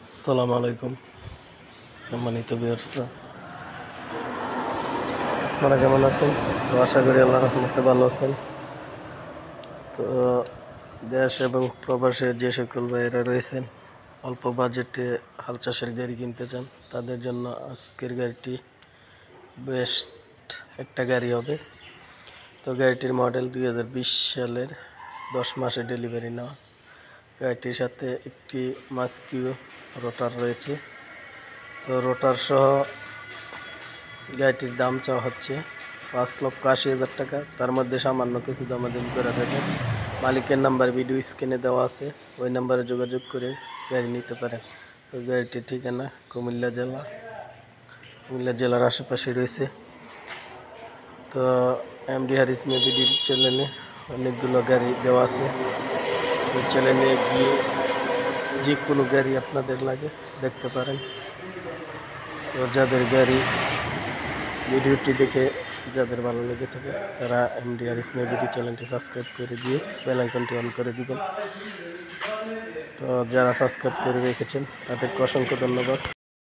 আসসালামু আলাইকুম সম্মানিত ভিউয়ার্সরা, আপনারা কেমন আছেন? তো আশা করি আল্লাহর রহমতে ভালো আছেন। তো দেশ এবং প্রবাসে যে সকল ভাইয়েরা রয়েছেন, অল্প বাজেটে হাল চাষের গাড়ি কিনতে চান, তাদের জন্য আজকের গাড়িটি বেস্ট একটা গাড়ি হবে। তো গাড়িটির মডেল 2020 সালের 10 মাসে ডেলিভারি নেওয়া। গাড়িটির সাথে একটি মাস্কিউ রোটার রয়েছে। তো রোটার সহ গাড়িটির দাম চাওয়া হচ্ছে 5,80,000 টাকা। তার মধ্যে সামান্য কিছু দামাদাম করে থাকেন। মালিকের নাম্বার ভিডিও স্ক্রিনে দেওয়া আছে, ওই নাম্বারে যোগাযোগ করে গাড়ি নিতে পারেন। তো গাড়িটির ঠিকানা কুমিল্লা জেলার আশেপাশে রয়েছে। তো এমডি হারিস মেভিডির চ্যানেলে অনেকগুলো গাড়ি দেওয়া আছে। ওই চ্যানেলে গিয়ে যে কোনো গাড়ি আপনাদের লাগে দেখতে পারেন। তো যাদের গাড়ি ভিডিওটি দেখে যাদের ভালো লেগে থাকে তারা এমডি হারিস মেভিডি চ্যানেলটি সাবস্ক্রাইব করে দিয়ে বেল আইকনটি অন করে দিবেন। তো যারা সাবস্ক্রাইব করে রেখেছেন তাদেরকে অসংখ্য ধন্যবাদ।